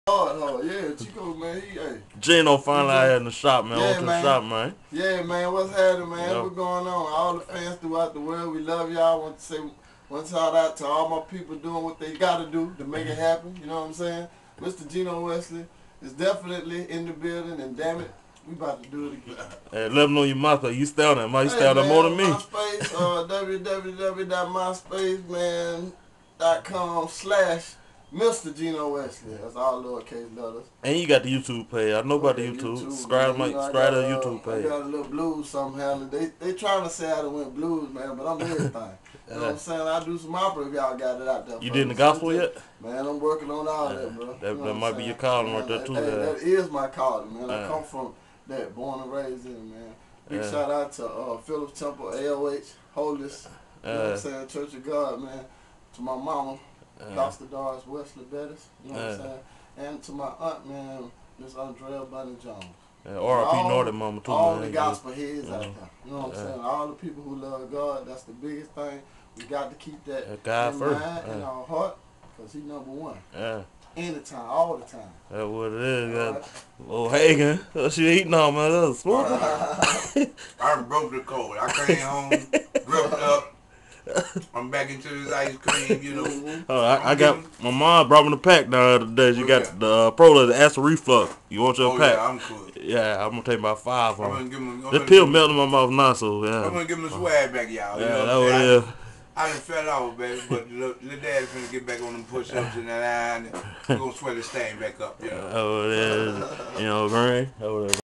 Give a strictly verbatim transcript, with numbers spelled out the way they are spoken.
Hard, hard. Yeah, Chico, man, he, hey. Gino finally out here in the shop, man. Yeah, On to the man. shop, man. Yeah, man, what's happening, man? Yep. What's going on? All the fans throughout the world, we love y'all. I want to say one shout out to all my people doing what they got to do to make it happen. You know what I'm saying? Mister Gino Wesley is definitely in the building, and damn it, we about to do it again. Hey, let them know your MySpace. You stay on that, man. You Hey, stay on that man, more than me. MySpace, uh, w w w dot myspace man dot com slash Mister Gino Wesley. That's all lowercase letters. And you got the YouTube page. I know about the Yeah, YouTube. YouTube, Subscribe, man. my, You know, I subscribe to got, the uh, YouTube I page. got a little blues somehow. They they trying to say I done went blues, man, but I'm everything. You know what I'm saying? I do some opera if y'all got it out there. You for did me. the gospel So, yet? Man, I'm working on all Yeah. that, bro. That, You know that what might I'm be your saying? calling Man, right there, that, too. hey, there. that is my calling, man. I Yeah. come from that, born and raised in, man. Big Yeah. shout out to uh, Phillips Temple, A O H, Holders, you know what Yeah. I'm saying, Church of God, man. To my mama, Yeah. Doctor Doris Wesley Bettis, you know what I'm Yeah. saying? And to my aunt, man, Miss Andrea Bunny Jones. Yeah, R I P All- Northern Mama, too, All man. the gospel heads Yeah. out there. You know what I'm Yeah. saying? All the people who love God, that's the biggest thing. We got to keep that Yeah, God in first. mind and Yeah. our heart, because he number one. Yeah. Anytime, all the time. That's what it is. All Yeah. right? Oh, Hagen. What you eating on, man? That's smooth. I broke the code. I came home, gripped up. I'm back into this ice cream, you know. Mhm. Oh, I, I I'm got getting- my mom brought me the pack the other day. She What's got that? the uh, Pro, the acid reflux. You want your Oh pack? yeah, I'm cool. Yeah, I'm gonna take about five I'm on. gonna give him. I'm This gonna pill give him- melting in my mouth now, so yeah. I'm gonna give him a swag back, y'all. You Yeah, know that what what I'm it saying? is. I done fell off, baby, but the little, little dad's finna get back on them push-ups and that, and we gonna sweat the stain back up, you know. That what it is. You know, green. That what it is.